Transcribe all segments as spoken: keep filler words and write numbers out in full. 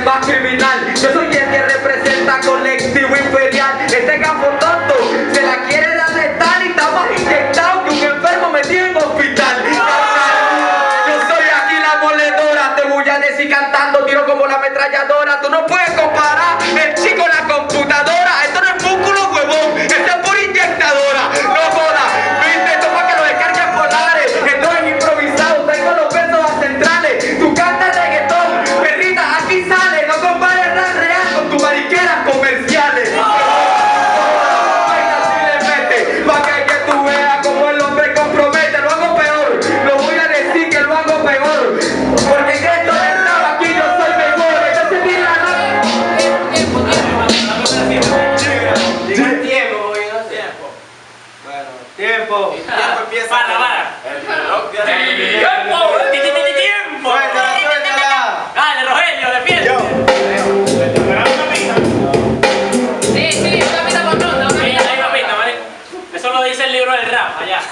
más criminal. Yo soy el que representa colectivo imperial. Este gafo tonto se la quiere dar letal y está más inyectado que un enfermo metido en hospital. Yo soy aquí la moledora, te voy a decir cantando, tiro como la ametralladora. Tú no puedes comparar el chico con la computadora. Esto no es músculo, huevón, esto es por inyectadora. No jodas, viste, esto para que lo descargues polares. Esto es improvisado, tengo los versos centrales. Tú cantas reggaetón, perrita, aquí sale. No compares rap real con tus mariqueras comerciales. Baila si le mete, pa' que, que tú veas como el hombre compromete. Lo hago peor, lo voy a decir que lo hago peor. Porque en esto del rap aquí yo soy mejor. Esto se tira la Tiempo, tiempo empieza. Para, para. El reloj de ¡Tiempo! ¡Tiempo! Suéltala, suéltala. Dale, Rogelio, defiende. Yo. Sí, sí, una pista por ronda, una Ahí, pista ahí, por papita, ¿vale? Eso lo dice el libro del rap, allá.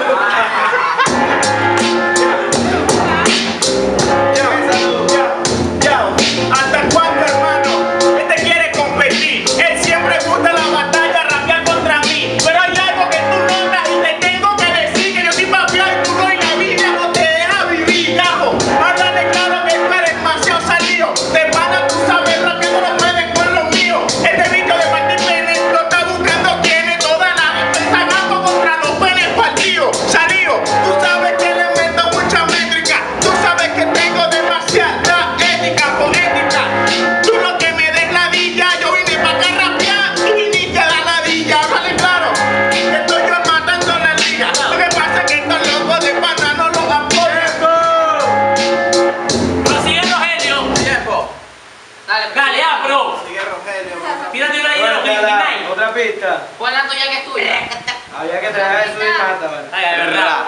¿Hasta cuándo, hermano? Este quiere competir. Él siempre busca la batalla, rapear contra mí. Pero hay algo que tú notas y te tengo que decir: que yo soy papiado y tú no, y la vida no te deja vivir, gajo. Háblale claro que tú eres demasiado salido. De pana tú sabes rapeando, no puedes con lo mío. Este bicho de Martín Pérez lo está buscando, tiene toda la defensa, gajo, contra los penes partidos. Salido, tú sabes que le meto mucha métrica. Tú sabes que tengo demasiada ética, fonética. Tú lo que me des ladilla, yo vine pa' acá a rapear, tú viniste a la ladilla. Vale claro, estoy yo matando la liga. Lo que pasa es que estos locos de pana no los apoyan. Prosigue, Rogelio. Tiempo. Dale, Dale, afro. Sigue Rogelio. Tírate una ahí de los Suéltala. Midnight. Otra pista. pon la tuya que es tuya. Había que traer eso y mata, ¿vale? Ay, de verdad.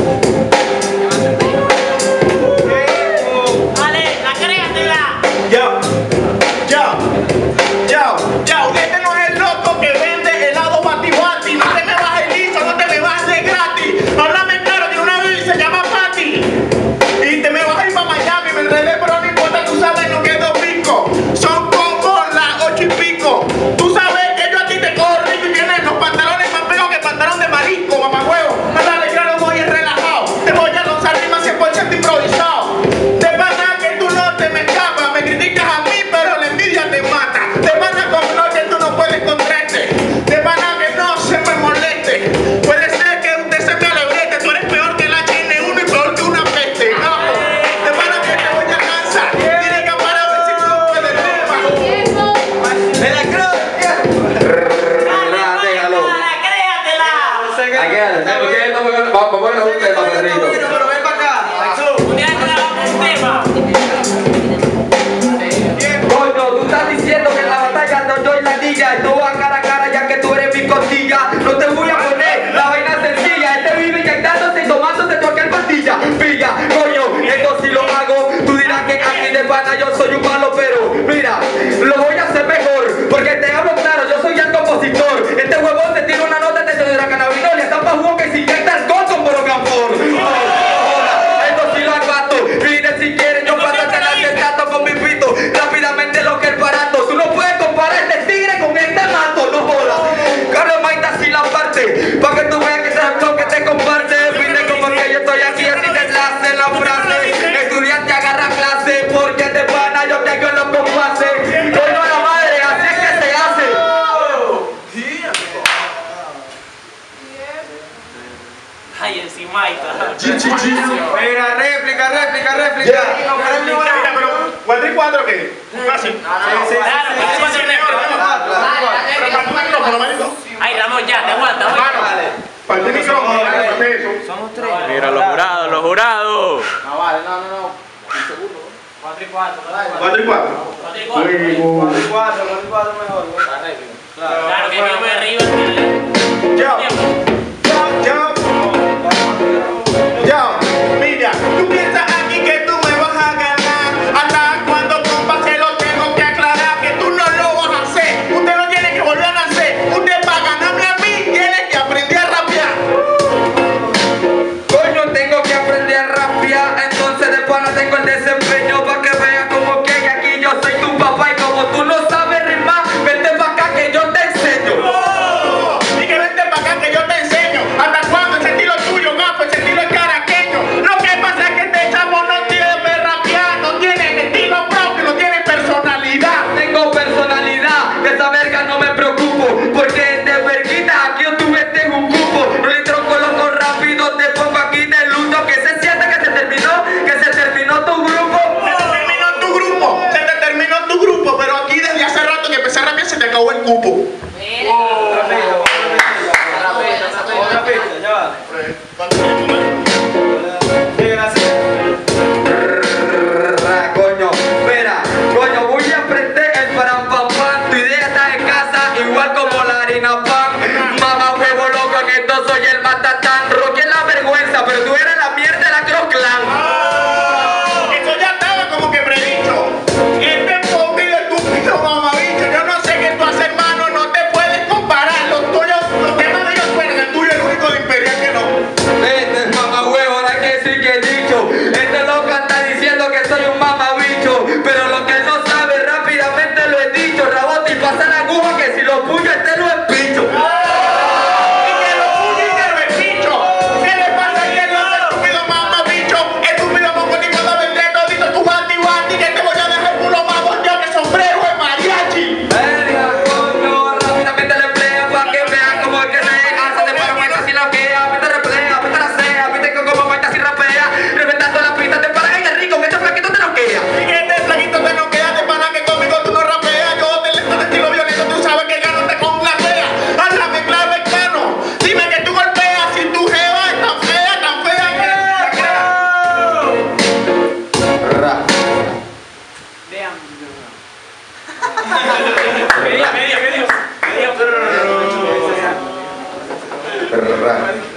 Tiempo. Dale, la créatela. Yo, yo, yo, yo, este no es el loco que vende helado bati bati. No te me bajes liso, no te me bajes de gratis. Háblame claro, tiene una bici, se llama Patty. Y te me vas a ir para Miami, me enredé, pero no importa, tú sabes lo que es dos picos. Son como las ocho y pico. Tú sabes que yo a ti te cojo rico y tienes los pantalones más pegados que pantalón de marisco, mamá huevo. Háblale claro, voy relajado. Te voy a lanzar rimas cien por ciento improvisado. De pana que tú no te me escapas, me criticas a mí, pero la envidia te mata. De pana con lo que tú no puedes encontrarte. De pana que no se me moleste. Puede ser que usted se me alebrete, tú eres peor que la H N uno y peor que una peste. Gajo. De pana que te voy a lanzar. Tienes que parar a ver si tú puedes rumba. Me la creo. Déjalo. Dale, créatela. Aquí, porque esto me- vamos a ponernos un tema, perrito. Pero ven para acá. Un día grabamos un tema. Coño, tú estás diciendo que en la batalla no doy la niña. Esto va cara a cara ya que tú eres mi costilla. No te voy a poner la vaina sencilla. Este vive inyectándose y tomándose cualquier pastilla. Pilla, coño, esto sí lo hago. Tú dirás que aquí de pana yo soy un malo, pero mira, lo voy a hacer mejor. Porque te hablo claro, yo soy el compositor. Este huevón te tira una nota de tetrahidrocannabinol y está pa' jugo que se inyecta alcohol con borocanfor. Esto sí lo aguanto. Mire si quieres, yo cuando te la sentato con mi pito. Rápidamente lo que el barato. Tú no puedes comparar este tigre con este mato, no jodas. Carlos Maita así la parte. Pa' que tú veas que ese es el bloque te comparte. Vine como que yo estoy aquí, así te enlace la frase. Estudiante agarra clase, porque te pana yo tengo los compases. Coño a la madre, así es que se hace. Ay, encima está. Mira, réplica, réplica, réplica. Mira, pero cuatro y cuatro, ¿qué? Fácil. Claro, pues eso es réplica. Ay, Ramón, ya, te aguanta. Mano, para el micrófono, para eso. Mira, los jurados, los jurados. No, vale, no, no, no. Un segundo. Cuatro y cuatro. Cuatro y cuatro. Cuatro y cuatro. Cuatro y cuatro, cuatro y cuatro mejor. La réplica. Claro que no me arriba. Yo, yo, yo, yo, mira, tú piensas aquí que tú me vas a ganar. Hasta cuando compa se lo tengo que aclarar que tú no lo vas a hacer. Usted no tiene que volver a nacer. Usted para ganarme a mí tiene que aprender a rapear. Coño, tengo que aprender a rapear. Entonces de pana tengo el desempeño pa' que veas como que aquí yo soy tu ¿Qué dijo? ¿Qué dijo? ¿Qué dijo? ¿Qué dijo? Rrrra.